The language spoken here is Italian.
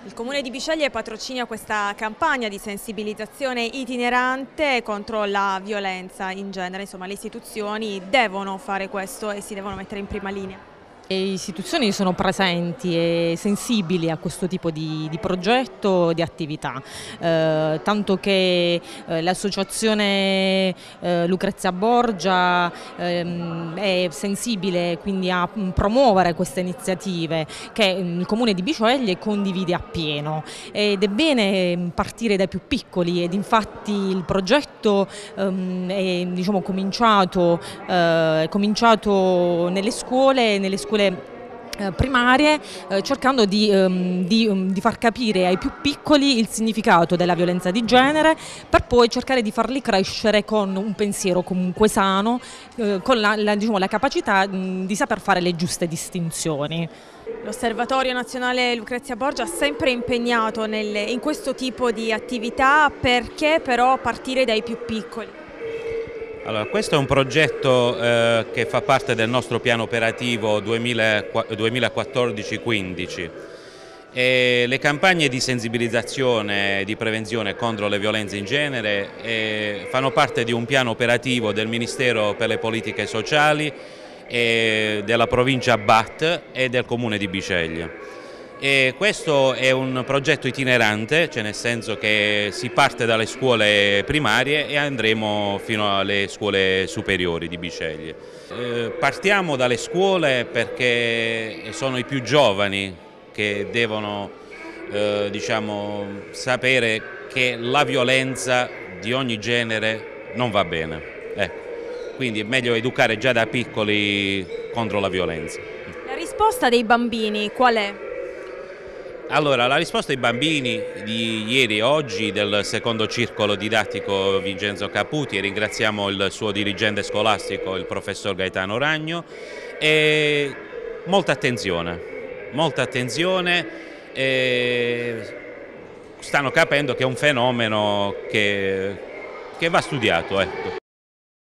Il Comune di Bisceglie patrocina questa campagna di sensibilizzazione itinerante contro la violenza in genere, insomma le istituzioni devono fare questo e si devono mettere in prima linea. Le istituzioni sono presenti e sensibili a questo tipo di progetto, di attività, tanto che l'associazione Lucrezia Borgia è sensibile quindi a promuovere queste iniziative che il Comune di Bisceglie condivide appieno, ed è bene partire dai più piccoli, ed infatti il progetto è cominciato nelle scuole primarie, cercando di far capire ai più piccoli il significato della violenza di genere, per poi cercare di farli crescere con un pensiero comunque sano, con la capacità di saper fare le giuste distinzioni. L'Osservatorio Nazionale Lucrezia Borgia ha sempre impegnato in questo tipo di attività, perché però partire dai più piccoli? Allora, questo è un progetto che fa parte del nostro piano operativo 2014-15 e le campagne di sensibilizzazione e di prevenzione contro le violenze in genere fanno parte di un piano operativo del Ministero per le Politiche Sociali, della provincia Bat e del Comune di Bisceglie. E questo è un progetto itinerante, cioè nel senso che si parte dalle scuole primarie e andremo fino alle scuole superiori di Bisceglie. Partiamo dalle scuole perché sono i più giovani che devono sapere che la violenza di ogni genere non va bene. Quindi è meglio educare già da piccoli contro la violenza. La risposta dei bambini qual è? Allora, la risposta ai bambini di ieri e oggi del secondo circolo didattico Vincenzo Caputi, e ringraziamo il suo dirigente scolastico, il professor Gaetano Ragno, è molta attenzione, stanno capendo che è un fenomeno che va studiato. Ecco.